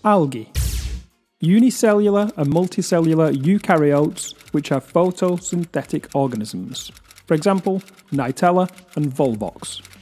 Algae. Unicellular and multicellular eukaryotes, which are photosynthetic organisms. For example, Nitella and Volvox.